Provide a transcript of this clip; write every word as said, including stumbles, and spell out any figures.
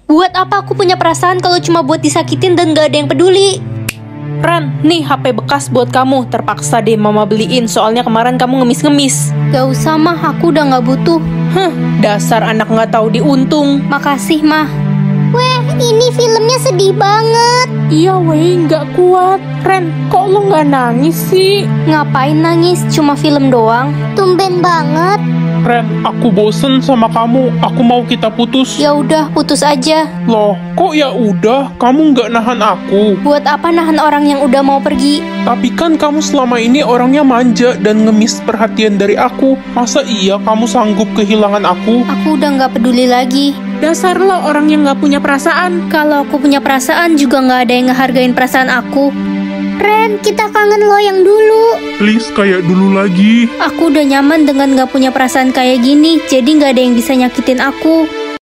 Buat apa aku punya perasaan kalau cuma buat disakitin dan gak ada yang peduli? Ren, nih H P bekas buat kamu. Terpaksa deh mama beliin, soalnya kemarin kamu ngemis-ngemis. Gak usah mah, aku udah gak butuh. Hah, dasar anak gak tahu diuntung. Makasih mah. Weh, ini filmnya sedih banget. Iya weh, gak kuat. Ren, kok lo gak nangis sih? Ngapain nangis, cuma film doang. Tumben banget. Ren, aku bosen sama kamu. Aku mau kita putus. Ya udah, putus aja. Loh, kok ya udah? Kamu nggak nahan aku. Buat apa nahan orang yang udah mau pergi? Tapi kan kamu selama ini orangnya manja dan ngemis perhatian dari aku. Masa iya kamu sanggup kehilangan aku? Aku udah nggak peduli lagi. Dasar lo orang yang gak punya perasaan. Kalau aku punya perasaan juga nggak ada yang ngehargain perasaan aku. Ren, kita kangen lo yang dulu. Please, kayak dulu lagi. Aku udah nyaman dengan gak punya perasaan kayak gini, jadi gak ada yang bisa nyakitin aku.